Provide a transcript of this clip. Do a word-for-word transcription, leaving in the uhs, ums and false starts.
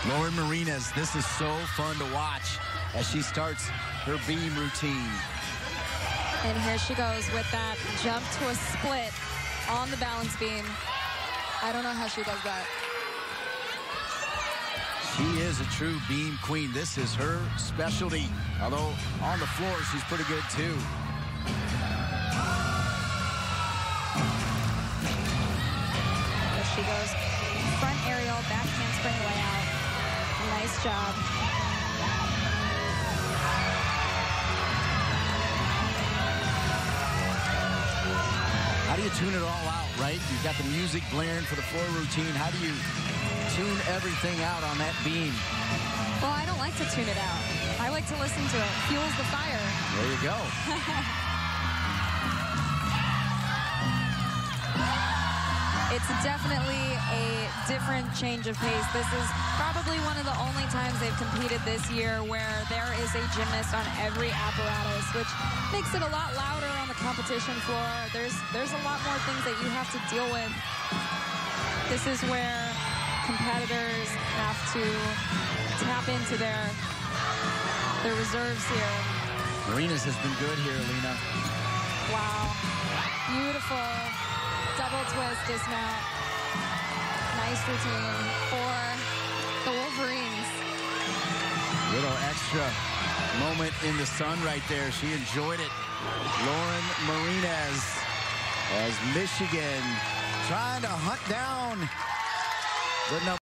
Lauren Marinas, this is so fun to watch as she starts her beam routine. And here she goes with that jump to a split on the balance beam. I don't know how she does that. She is a true beam queen. This is her specialty. Although on the floor, she's pretty good too. There she goes. Front aerial, back handspring layout. Nice job. How do you tune it all out, right? You've got the music blaring for the floor routine. How do you tune everything out on that beam? Well, I don't like to tune it out. I like to listen to it. Fuels the fire. There you go. It's definitely a different change of pace. This is probably one of the only times they've competed this year where there is a gymnast on every apparatus, which makes it a lot louder on the competition floor. There's there's a lot more things that you have to deal with. This is where competitors have to tap into their their reserves here. Marinas has been good here, Lena. Wow. Beautiful. Double twist dismount. Nice routine for the Wolverines. Little extra moment in the sun right there. She enjoyed it. Lauren Marinas as Michigan trying to hunt down the number.